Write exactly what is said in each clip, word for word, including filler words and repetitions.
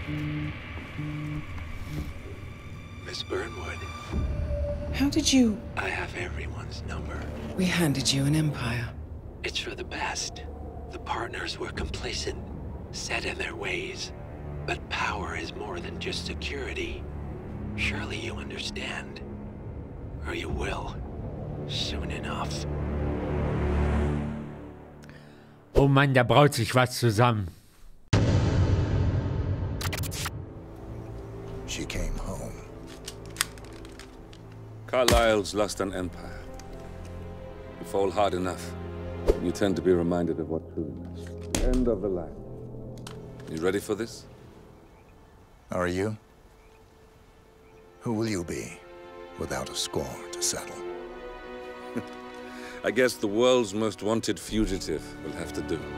Miss Burnwood. How did you... I have everyone's number. We handed you an empire. It's for the best. The partners were complacent, set in their ways. But power is more than just security. Surely you understand. Or you will. Soon enough. Oh Mann, da braut sich was zusammen. She came home. Carlyle's lost an empire. You fall hard enough, you tend to be reminded of what truly matters. End of the line. You ready for this? Are you? Who will you be, without a score to settle? I guess the world's most wanted fugitive will have to do.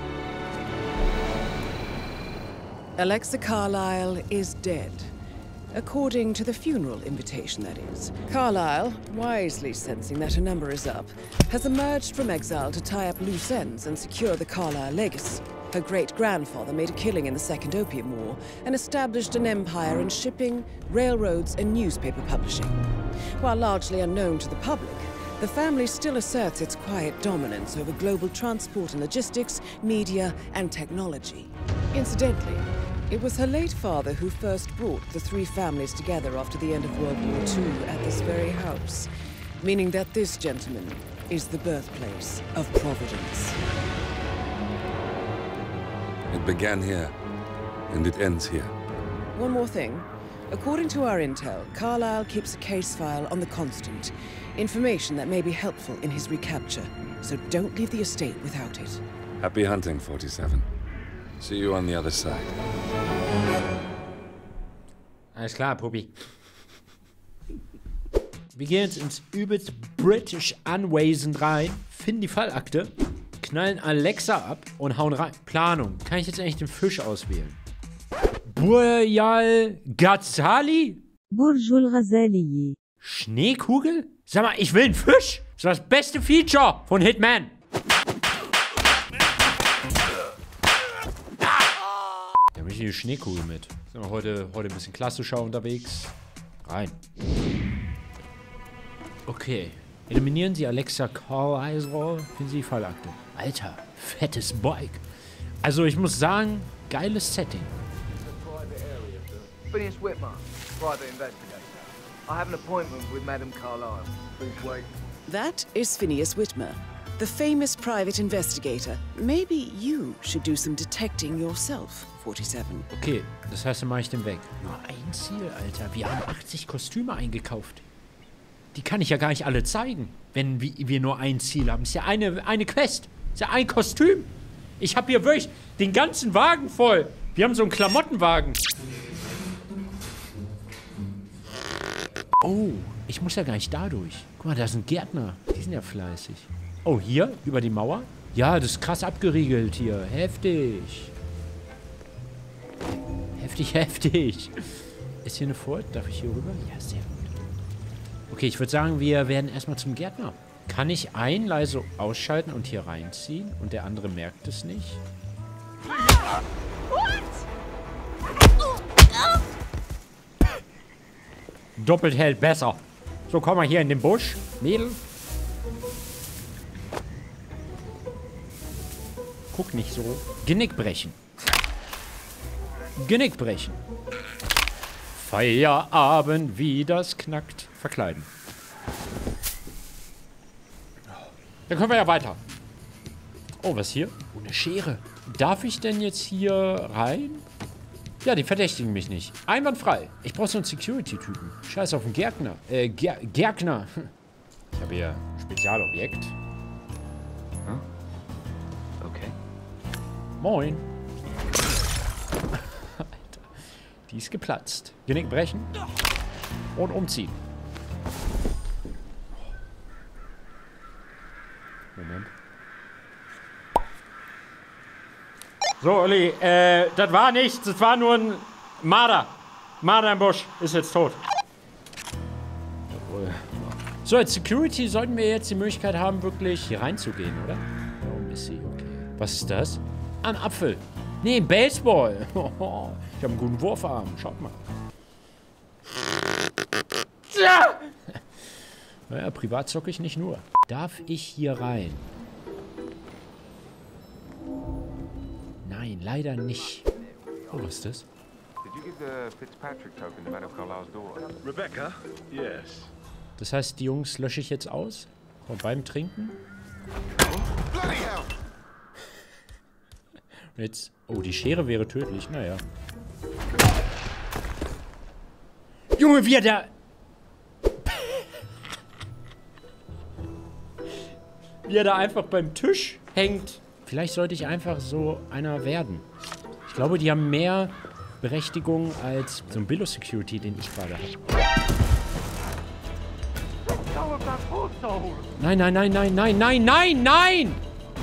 Alexa Carlyle is dead. According to the funeral invitation, that is. Carlyle, wisely sensing that her number is up, has emerged from exile to tie up loose ends and secure the Carlyle legacy. Her great-grandfather made a killing in the Second Opium War and established an empire in shipping, railroads, and newspaper publishing. While largely unknown to the public, the family still asserts its quiet dominance over global transport and logistics, media, and technology. Incidentally, it was her late father who first brought the three families together after the end of World War Two at this very house, meaning that this gentleman is the birthplace of Providence. It began here, and it ends here. One more thing. According to our intel, Carlyle keeps a case file on the Constant. Information that may be helpful in his recapture, so don't leave the estate without it. Happy hunting, forty-seven. See you on the other side. Alles klar, Puppi. Wir gehen jetzt ins übelst British Anwesend rein, finden die Fallakte, knallen Alexa ab und hauen rein. Planung. Kann ich jetzt eigentlich den Fisch auswählen? Burjal Ghazali? Burjul Ghazali. Schneekugel? Sag mal, ich will einen Fisch. Das ist das beste Feature von Hitman. Da habe ich die Schneekugel mit. Sind wir heute, heute ein bisschen klassischer unterwegs. Rein. Okay. Eliminieren Sie Alexa Carlyle, finden Sie die Fallakte. Alter, fettes Bike. Also ich muss sagen, geiles Setting. Phineas Whitmer, private investigator. I have an appointment with Madame Carlyle. Please wait. That is Phineas Whitmer, the famous private investigator. Maybe you should do some detecting yourself, forty-seven. Okay, das heißt, dann mache ich den weg. Nur ein Ziel, Alter. Wir haben achtzig Kostüme eingekauft. Die kann ich ja gar nicht alle zeigen, wenn wir nur ein Ziel haben. Ist ja eine, eine Quest. Ist ja ein Kostüm. Ich habe hier wirklich den ganzen Wagen voll. Wir haben so einen Klamottenwagen. Oh, ich muss ja gar nicht da durch. Guck mal, da sind Gärtner. Die sind ja fleißig. Oh, hier? Über die Mauer? Ja, das ist krass abgeriegelt hier. Heftig. Heftig, heftig. Ist hier eine Furt? Darf ich hier rüber? Ja, sehr gut. Okay, ich würde sagen, wir werden erstmal zum Gärtner. Kann ich einen leise ausschalten und hier reinziehen? Und der andere merkt es nicht? Doppelt hält besser. So, komm mal hier in den Busch. Mädel. Guck nicht so. Genick brechen. Genick brechen. Feierabend, wie das knackt. Verkleiden. Dann können wir ja weiter. Oh, was hier? Oh, eine Schere. Darf ich denn jetzt hier rein? Ja, die verdächtigen mich nicht. Einwandfrei. Ich brauche so einen Security-Typen. Scheiß auf den Gärtner. Äh, Ger Gärtner. Ich habe hier ein Spezialobjekt. Hm? Okay. Moin. Alter. Die ist geplatzt. Genick brechen. Und umziehen. Moment. So, Olli, äh, das war nichts. Das war nur ein Marder. Marder im Busch. Ist jetzt tot. Jawohl. So, als Security sollten wir jetzt die Möglichkeit haben, wirklich hier reinzugehen, oder? Warum ist sie? Okay. Was ist das? Ein Apfel. Nee, Baseball. Ich habe einen guten Wurfarm. Schaut mal. Ja! Naja, privat zocke ich nicht nur. Darf ich hier rein? Nein, leider nicht. Oh, was ist das? Rebecca? Yes. Das heißt, die Jungs lösche ich jetzt aus? Und beim Trinken? Und jetzt... Oh, die Schere wäre tödlich. Naja. Junge, wie er da... wie er da einfach beim Tisch hängt. Vielleicht sollte ich einfach so einer werden. Ich glaube, die haben mehr Berechtigung als so ein Billo-Security, den ich gerade habe. Nein, nein, nein, nein, nein, nein, nein, nein!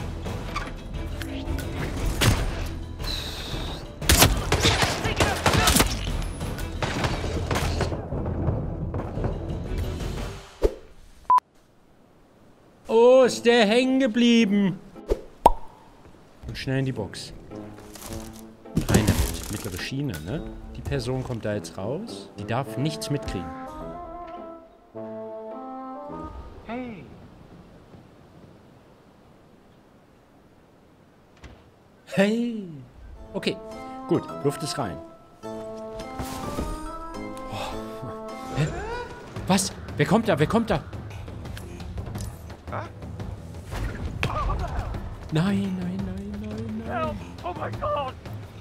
Oh, ist der hängen geblieben. Und schnell in die Box. Rein damit. Mittlere Schiene, ne? Die Person kommt da jetzt raus. Die darf nichts mitkriegen. Hey. Hey. Okay, gut. Luft ist rein. Oh. Hä? Was? Wer kommt da? Wer kommt da? Nein, nein, nein, nein, nein. Oh my God!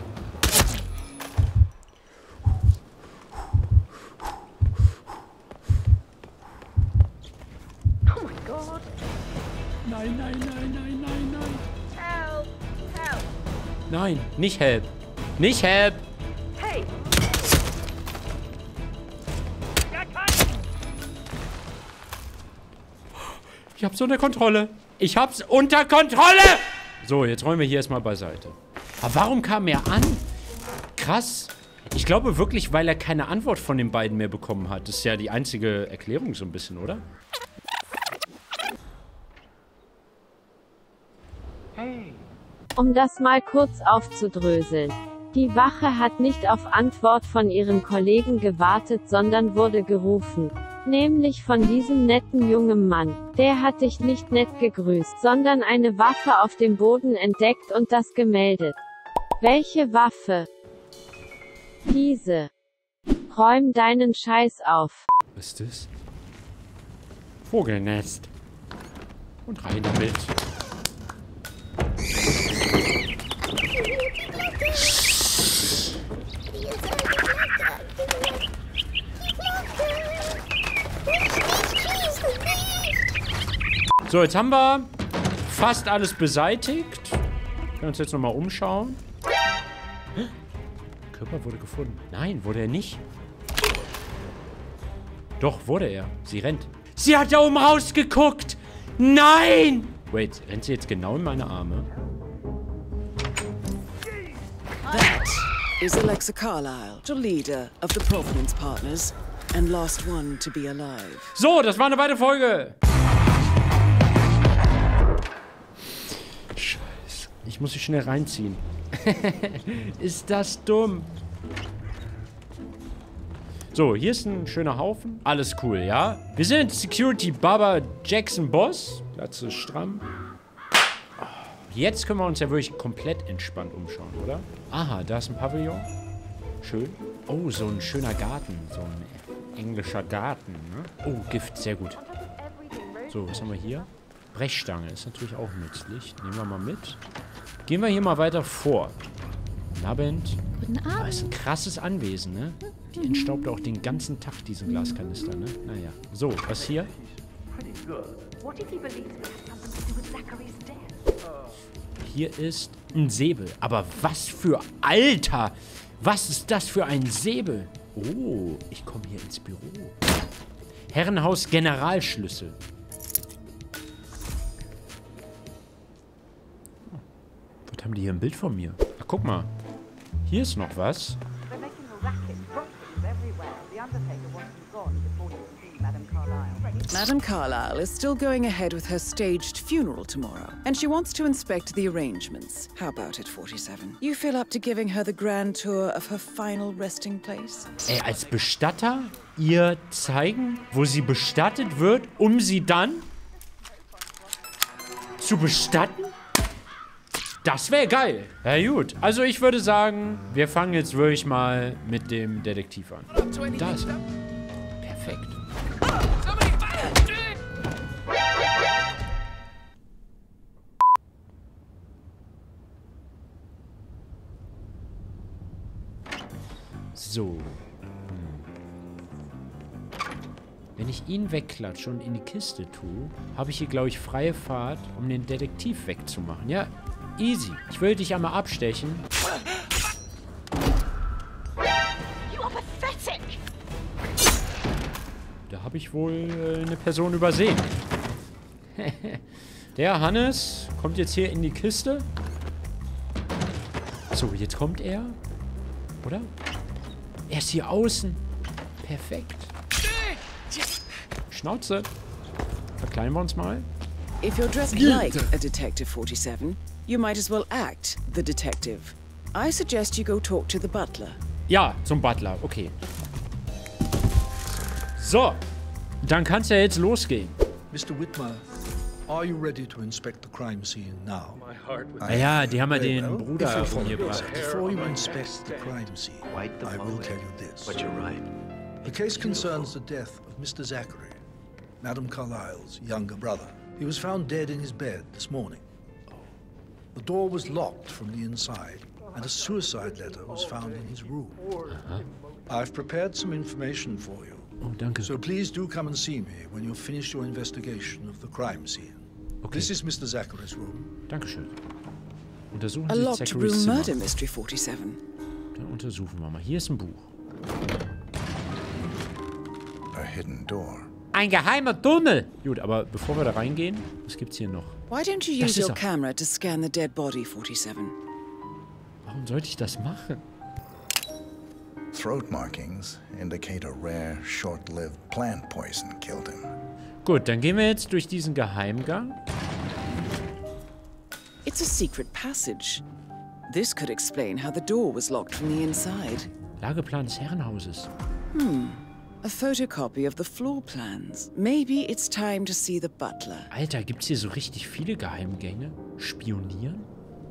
Oh my God! Nein, nein, nein, nein, nein, nein. Help! Help! Nein, nicht help. Nicht help. Hey! Ich hab's unter Kontrolle. Ich hab's unter Kontrolle! So, jetzt räumen wir hier erstmal beiseite. Aber warum kam er an? Krass. Ich glaube wirklich, weil er keine Antwort von den beiden mehr bekommen hat. Das ist ja die einzige Erklärung so ein bisschen, oder? Hey. Um das mal kurz aufzudröseln. Die Wache hat nicht auf Antwort von ihren Kollegen gewartet, sondern wurde gerufen. Nämlich von diesem netten jungen Mann. Der hat dich nicht nett gegrüßt, sondern eine Waffe auf dem Boden entdeckt und das gemeldet. Welche Waffe? Diese. Räum deinen Scheiß auf. Was ist das? Vogelnest. Und rein damit. So, jetzt haben wir fast alles beseitigt. Wir können uns jetzt nochmal umschauen. Der Körper wurde gefunden. Nein, wurde er nicht. Doch, wurde er. Sie rennt. Sie hat da oben rausgeguckt. Nein! Wait, rennt sie jetzt genau in meine Arme? That is Alexa Carlyle, the leader of the Provenance Partners and last one to be alive. So, das war eine weitere Folge. Scheiße. Ich muss sie schnell reinziehen. Ist das dumm? So, hier ist ein schöner Haufen. Alles cool, ja? Wir sind Security Baba Jackson Boss. Platz ist stramm. Jetzt können wir uns ja wirklich komplett entspannt umschauen, oder? Aha, da ist ein Pavillon. Schön. Oh, so ein schöner Garten. So ein englischer Garten, ne? Oh, Gift, sehr gut. So, was haben wir hier? Brechstange ist natürlich auch nützlich. Nehmen wir mal mit. Gehen wir hier mal weiter vor. Guten Abend. Guten Abend. Das ist ein krasses Anwesen, ne? Die entstaubt auch den ganzen Tag, diesen Glaskanister, ne? Naja. So, was hier? Hier ist ein Säbel. Aber was für Alter! Was ist das für ein Säbel? Oh, ich komme hier ins Büro. Herrenhaus Generalschlüssel. Was haben die hier ein Bild von mir? Ach, guck mal. Hier ist noch was. They're making a racket, prostitutes everywhere. The Undertaker wants them gone before he can see Madame Carlyle. Madame Carlyle is still going ahead with her staged funeral tomorrow, and she wants to inspect the arrangements. How about it, forty-seven? You feel up to giving her the grand tour of her final resting place? Ey, als Bestatter ihr zeigen, wo sie bestattet wird, um sie dann zu bestatten? Das wäre geil. Ja gut, also ich würde sagen, wir fangen jetzt wirklich mal mit dem Detektiv an. Da ist er. Perfekt. So. Hm. Wenn ich ihn wegklatsche und in die Kiste tue, habe ich hier, glaube ich, freie Fahrt, um den Detektiv wegzumachen. Ja, easy. Ich will dich einmal abstechen. Da habe ich wohl äh, eine Person übersehen. Der Hannes kommt jetzt hier in die Kiste. So, jetzt kommt er. Oder? Er ist hier außen. Perfekt. Schnauze. Verkleiden wir uns mal. If you're dressed like a detective, forty-seven, you might as well act the detective. I suggest you go talk to the butler. Ja, zum Butler. Okay. So. Dann kann's ja jetzt losgehen. Mister Whitmer, are you ready to inspect the crime scene now? My heart would... Ah ja, die haben ja Very den well. Bruder If you'll von follow mir me, gebracht. Before you inspect the crime scene, Quite the I will following. tell you this. But you're right. The case concerns the death of Mister Zachary, Madame Carlyle's younger brother. He was found dead in his bed this morning. The door was locked from the inside, and a suicide letter was found in his room. Uh-huh. I've prepared some information for you. Oh, danke. So please do come and see me when you've finished your investigation of the crime scene. Okay. This is Mister Zachary's room. Dankeschön. Untersuchen A Sie locked Zacharys room Zimmer. murder mystery, forty-seven. Dann untersuchen wir mal. Hier ist ein Buch. A hidden door. Ein geheimer Tunnel! Gut, aber bevor wir da reingehen, was gibt's hier noch? Why don't you Das use ist your er. camera to scan the dead body, forty-seven? Warum sollte ich das machen? Throat markings indicate a rare, short-lived plant poison killed him. Gut, dann gehen wir jetzt durch diesen Geheimgang. It's a secret passage. This could explain how the door was locked from the inside. Lageplan des Herrenhauses. A photocopy of the floor plans. Maybe it's time to see the butler. Alter, gibt's hier so richtig viele Geheimgänge? Spionieren?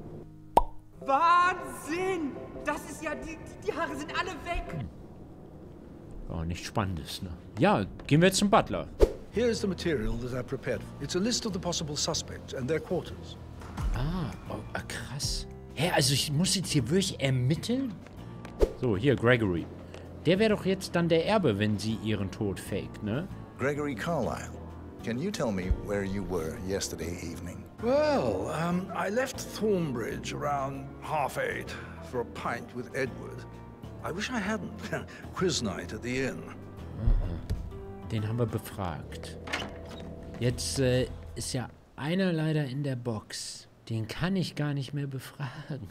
Wahnsinn! Das ist ja, die, die Haare sind alle weg. Oh, nichts Spannendes, ne? Ja, gehen wir jetzt zum Butler. Here is the material that I prepared. It's a list of the possible suspects and their quarters. Ah, oh, ah, krass. Hä, also ich muss jetzt hier wirklich ermitteln? So, hier, Gregory. Der wäre doch jetzt dann der Erbe, wenn sie ihren Tod faked, ne? Gregory Carlyle, can you tell me where you were yesterday evening? Well, um, I left Thornbridge around half eight for a pint with Edward. I wish I hadn't. Quiz night at the inn. Den haben wir befragt. Jetzt äh, ist ja einer leider in der Box. Den kann ich gar nicht mehr befragen.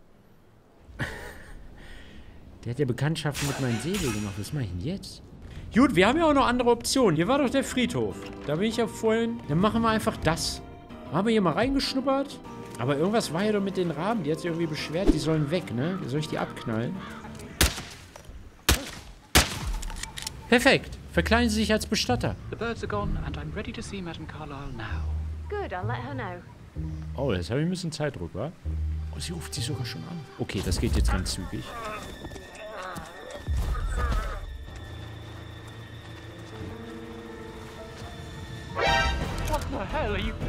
Der hat ja Bekanntschaften mit meinem Säbel gemacht. Was mache ich denn jetzt? Gut, wir haben ja auch noch andere Optionen. Hier war doch der Friedhof. Da bin ich ja vorhin. Dann machen wir einfach das. Haben wir hier mal reingeschnuppert? Aber irgendwas war ja doch mit den Raben. Die hat sich irgendwie beschwert. Die sollen weg, ne? Soll ich die abknallen? Perfekt. Verkleiden Sie sich als Bestatter. The birds are gone and I'm ready to see Madame Carlyle now. Good, I'll let her know. Oh, jetzt habe ich ein bisschen Zeitdruck, wa? Oh, sie ruft sich sogar schon an. Okay, das geht jetzt ganz zügig. What the hell are you...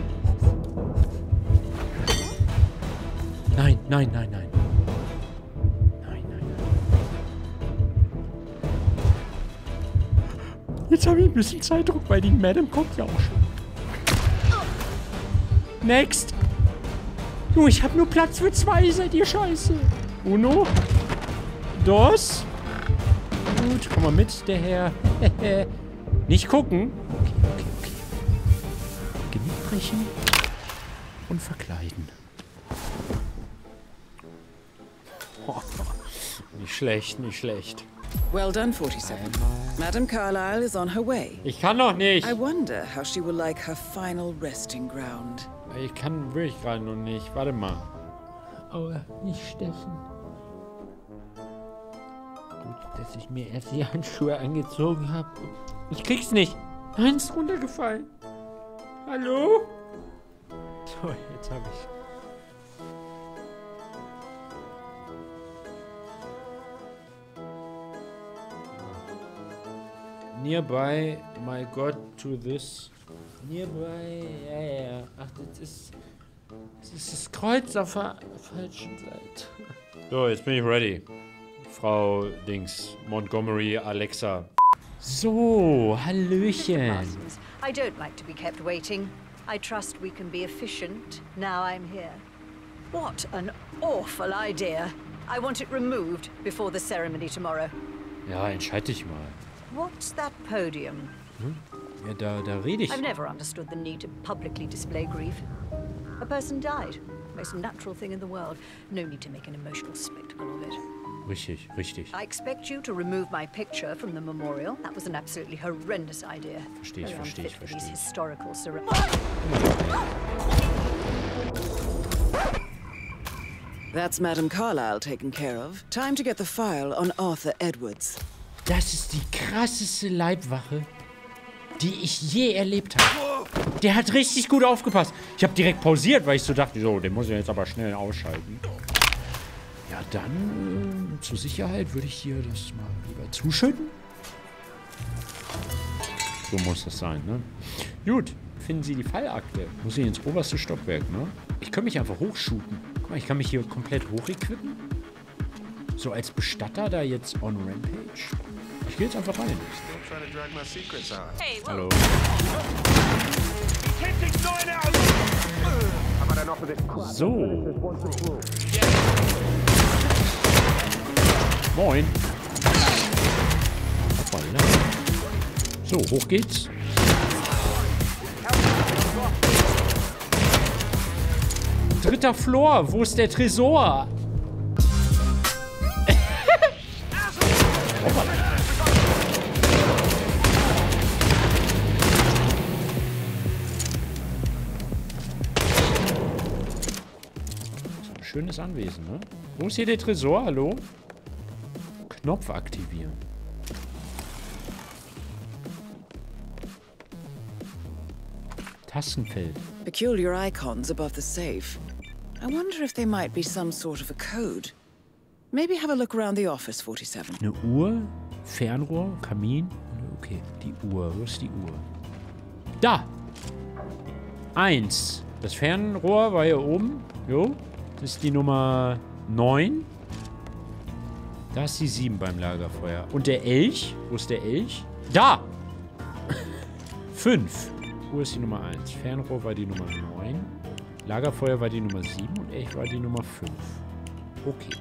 Nein, nein, nein, nein. Nein, nein, nein. Jetzt habe ich ein bisschen Zeitdruck, weil die Madame kommt ja auch schon. Next. Junge, ich habe nur Platz für zwei, seid ihr scheiße. Uno. Dos. Gut, komm mal mit, der Herr. Nicht gucken. Okay, okay, okay. Genick brechen und verkleiden. Oh, nicht schlecht, nicht schlecht. Well done, forty-seven. Madame Carlyle is on her way. Ich kann noch nicht. I wonder how she will like her final resting ground. Ich kann wirklich gerade noch nicht. Warte mal. Oh, nicht stechen. Gut, dass ich mir erst die Handschuhe angezogen habe. Ich krieg's nicht. Nein, ist runtergefallen. Hallo? So, jetzt habe ich. Nearby, my God, to this. Nearby, ja, ja, ja. Ach, das ist. Das ist das Kreuz auf der falschen Seite. So, jetzt bin ich ready. Frau Dings, Montgomery, Alexa. So, Hallöchen. I don't like to be kept waiting. I trust we can be efficient now I'm here. What an awful idea. I want it removed before the ceremony tomorrow. Ja, entscheid dich mal. What's that podium? Hm? Ja, da, da rede ich. I've never understood the need to publicly display grief. A person died. Most natural thing in the world. No need to make an emotional spectacle of it. Richtig, richtig. I expect you to remove my picture from the memorial. That was an absolutely horrendous idea. Verstehe ich, verstehe ich, verstehe ich. Historical ceremony. That's Madame Carlyle taken care of. Time to get the file on Arthur Edwards. Das ist die krasseste Leibwache, die ich je erlebt habe. Der hat richtig gut aufgepasst. Ich habe direkt pausiert, weil ich so dachte, so, den muss ich jetzt aber schnell ausschalten. Ja, dann äh, zur Sicherheit würde ich hier das mal lieber zuschütten. So muss das sein, ne? Gut, finden Sie die Fallakte. Muss ich ins oberste Stockwerk, ne? Ich kann mich einfach hochshooten. Guck mal, ich kann mich hier komplett hochequippen. So als Bestatter da jetzt on Rampage. Ich gehe jetzt einfach rein. Hallo. So. Moin. So, hoch geht's. Dritter Floor. Wo ist der Tresor? Schönes Anwesen, ne? Wo ist hier der Tresor? Hallo? Knopf aktivieren. Tastenfeld. Peculiar icons above the safe. I wonder if they might be some sort of a code. Maybe have a look around the office, forty-seven. Eine Uhr, Fernrohr, Kamin. Okay, die Uhr. Wo ist die Uhr? Da! Eins. Das Fernrohr war hier oben. Jo. Das ist die Nummer neun. Da ist die sieben beim Lagerfeuer. Und der Elch? Wo ist der Elch? Da! fünf. Wo ist die Nummer eins? Fernrohr war die Nummer neun. Lagerfeuer war die Nummer sieben. Und Elch war die Nummer fünf. Okay.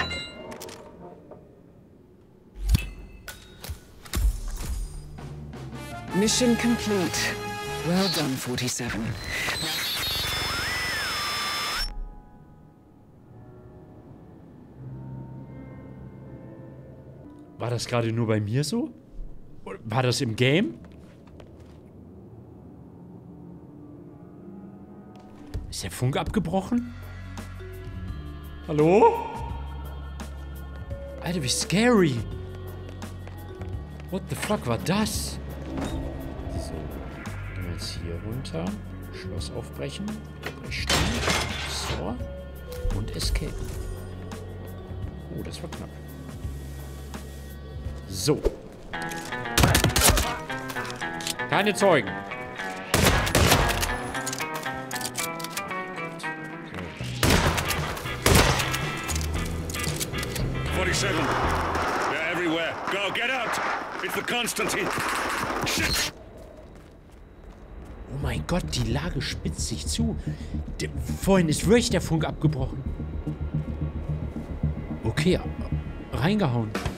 Mission complete. Well done, forty-seven. War das gerade nur bei mir so? War das im Game? Ist der Funk abgebrochen? Hallo? Alter, wie scary. What the fuck war das? So, gehen wir jetzt hier runter. Schloss aufbrechen. Brechstange. So. Und Escape. Oh, das war knapp. So. Keine Zeugen. forty-seven. They're everywhere. Go, get out! It's the Constantine. Shit! Oh mein Gott, die Lage spitzt sich zu. Der, vorhin ist wirklich der Funk abgebrochen. Okay, reingehauen.